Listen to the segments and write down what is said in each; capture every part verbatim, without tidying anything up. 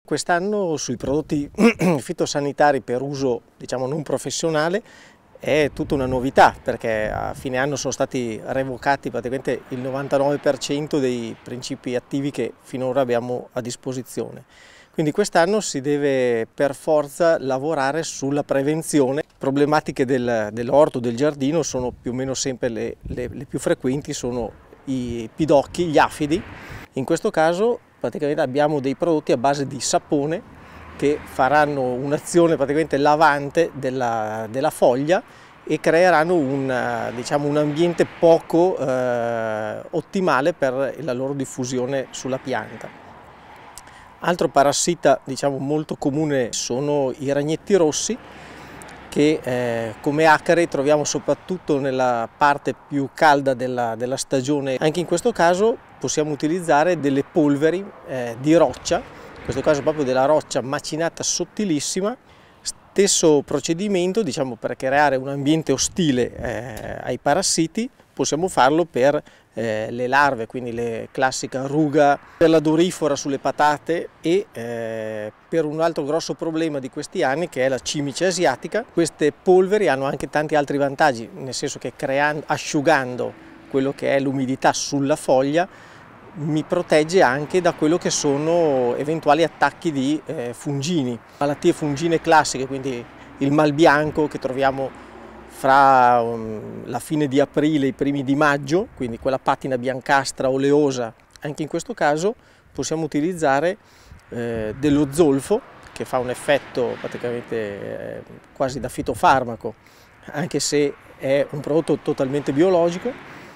Quest'anno sui prodotti fitosanitari per uso, diciamo, non professionale è tutta una novità, perché a fine anno sono stati revocati praticamente il novantanove per cento dei principi attivi che finora abbiamo a disposizione. Quindi quest'anno si deve per forza lavorare sulla prevenzione. Problematiche del, dell'orto, del giardino sono più o meno sempre le, le, le più frequenti, sono i pidocchi, gli afidi. In questo caso praticamente abbiamo dei prodotti a base di sapone che faranno un'azione praticamente lavante della, della foglia e creeranno un, diciamo, un ambiente poco eh, ottimale per la loro diffusione sulla pianta. Altro parassita, diciamo, molto comune sono i ragnetti rossi, che eh, come acari troviamo soprattutto nella parte più calda della, della stagione. Anche in questo caso possiamo utilizzare delle polveri eh, di roccia, in questo caso proprio della roccia macinata sottilissima. Stesso procedimento, diciamo, per creare un ambiente ostile eh, ai parassiti. Possiamo farlo per eh, le larve, quindi le classica ruga, per la dorifora sulle patate e eh, per un altro grosso problema di questi anni che è la cimice asiatica. Queste polveri hanno anche tanti altri vantaggi, nel senso che creando, asciugando quello che è l'umidità sulla foglia mi protegge anche da quello che sono eventuali attacchi di eh, fungini, malattie fungine classiche, quindi il mal bianco che troviamo fra um, la fine di aprile e i primi di maggio, quindi quella patina biancastra oleosa. Anche in questo caso possiamo utilizzare eh, dello zolfo, che fa un effetto praticamente eh, quasi da fitofarmaco, anche se è un prodotto totalmente biologico,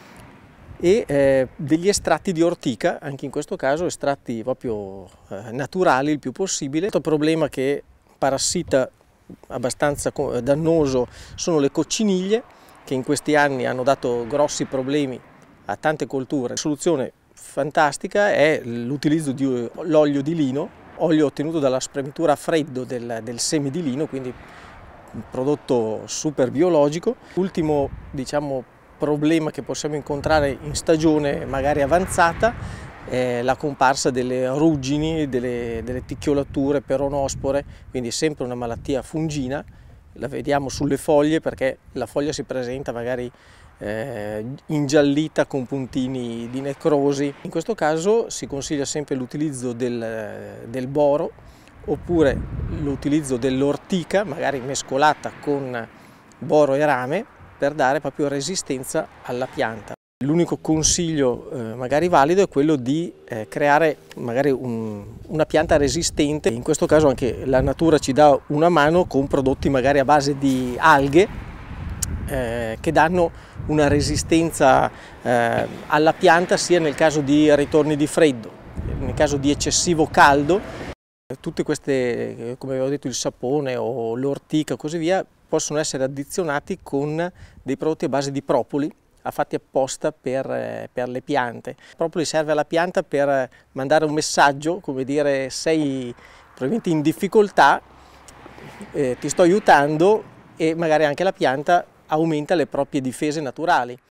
e eh, degli estratti di ortica, anche in questo caso estratti proprio eh, naturali il più possibile. Altro problema che parassita abbastanza dannoso sono le cocciniglie, che in questi anni hanno dato grossi problemi a tante colture. La soluzione fantastica è l'utilizzo di l'olio di lino, olio ottenuto dalla spremitura a freddo del, del seme di lino, quindi un prodotto super biologico. Ultimo, diciamo, problema che possiamo incontrare in stagione magari avanzata è la comparsa delle ruggini, delle, delle ticchiolature, peronospore, quindi sempre una malattia fungina. La vediamo sulle foglie perché la foglia si presenta magari eh, ingiallita con puntini di necrosi. In questo caso si consiglia sempre l'utilizzo del, del boro oppure l'utilizzo dell'ortica, magari mescolata con boro e rame, per dare proprio resistenza alla pianta. L'unico consiglio eh, magari valido è quello di eh, creare magari un, una pianta resistente. In questo caso anche la natura ci dà una mano con prodotti magari a base di alghe eh, che danno una resistenza eh, alla pianta sia nel caso di ritorni di freddo, nel caso di eccessivo caldo. Tutte queste, come avevo detto, il sapone o l'ortica e così via, possono essere addizionati con dei prodotti a base di propoli, fatti apposta per, per le piante. Il propoli serve alla pianta per mandare un messaggio, come dire: sei probabilmente in difficoltà, eh, ti sto aiutando, e magari anche la pianta aumenta le proprie difese naturali.